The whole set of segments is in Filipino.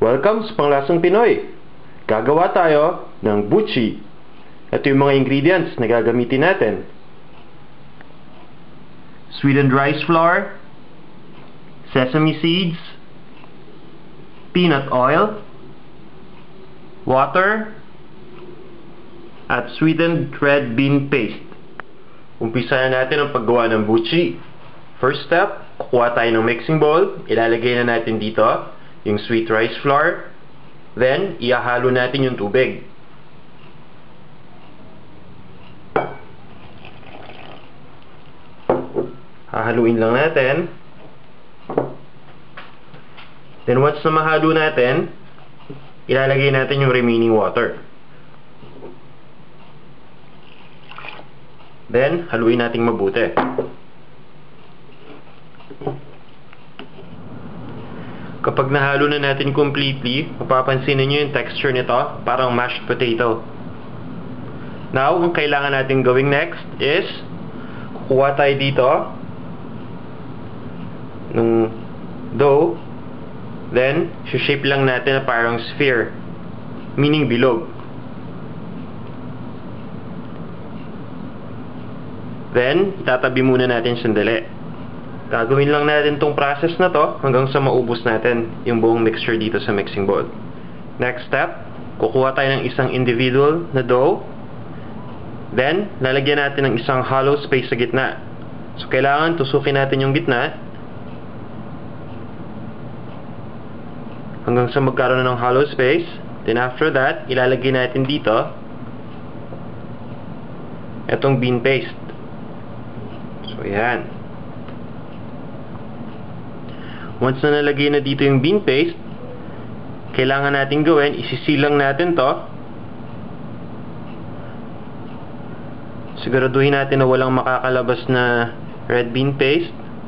Welcome sa Panglasang Pinoy! Gagawa tayo ng buchi. Ito yung mga ingredients na gagamitin natin. Sweetened rice flour, sesame seeds, peanut oil, water, at sweetened red bean paste. Umpisahan natin ang paggawa ng buchi. First step, kukuha tayo ng mixing bowl. Ilalagay na natin dito yung sweet rice flour. Then, ihahalo natin yung tubig. Hahaluin lang natin. Then, once na mahalo natin, ilalagay natin yung remaining water. Then, haluin natin mabuti. Kapag nahalo na natin completely, mapapansin niyo yung texture nito, parang mashed potato. Now, ang kailangan natin gawing next is, kukuha tayo dito ng dough, then, shape lang natin na parang sphere, meaning bilog. Then, itatabi muna natin sandali. Gagawin lang natin tong process na to hanggang sa maubos natin yung buong mixture dito sa mixing bowl. Next step, kukuha tayo ng isang individual na dough. Then, lalagyan natin ng isang hollow space sa gitna. So, kailangan tusukin natin yung gitna hanggang sa magkaroon ng hollow space. Then, after that, ilalagay natin dito itong bean paste. So, yan. Once na nalagay na dito yung bean paste, kailangan natin gawin, isisilang natin to. Siguraduhin natin na walang makakalabas na red bean paste.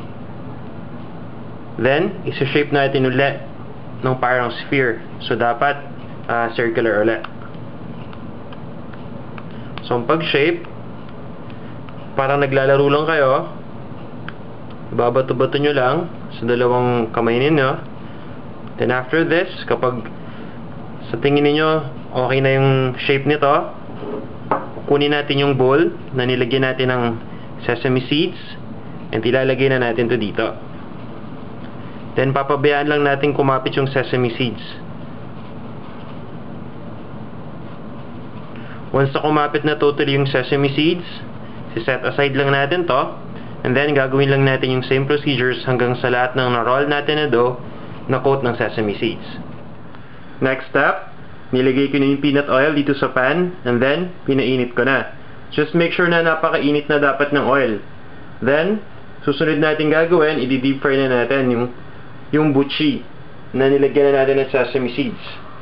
Then, isa-shape natin ulit ng parang sphere. So, dapat circular ulit. So, ang pag-shape, parang naglalaro lang kayo. Babato-bato nyo lang sa dalawang kamay ninyo. Then after this, kapag sa tingin niyo okay na yung shape nito, kunin natin yung bowl na nilagyan natin ng sesame seeds and ilalagay na natin to dito. Then papabayaan lang natin kumapit yung sesame seeds. Once na kumapit na totally yung sesame seeds, set aside lang natin to. And then, gagawin lang natin yung same procedures hanggang sa lahat ng na-roll natin na dough na coat ng sesame seeds. Next step, nilagay ko na yung peanut oil dito sa pan and then, pinainit ko na. Just make sure na napakainit na dapat ng oil. Then, susunod natin gagawin, i-deep fry na natin yung buchi na nilagyan na natin ng sesame seeds.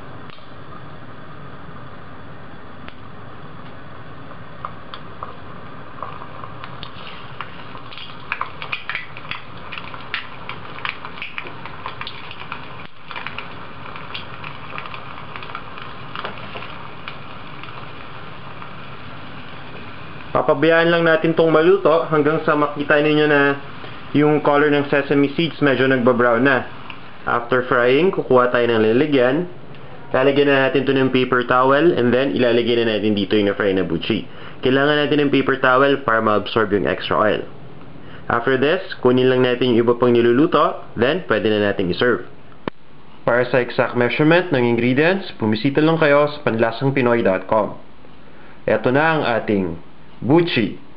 Papabayaan lang natin tong maluto hanggang sa makita ninyo na yung color ng sesame seeds medyo nagbabrown na. After frying, kukuha tayo ng lalagyan. Lalagyan na natin ito ng paper towel and then ilalagay na natin dito yung na-fry na buchi. Kailangan natin ng paper towel para ma-absorb yung extra oil. After this, kunin lang natin yung iba pang niluluto, then pwede na natin i-serve. Para sa exact measurement ng ingredients, bumisita lang kayo sa panlasangpinoy.com. Ito na ang ating buchi.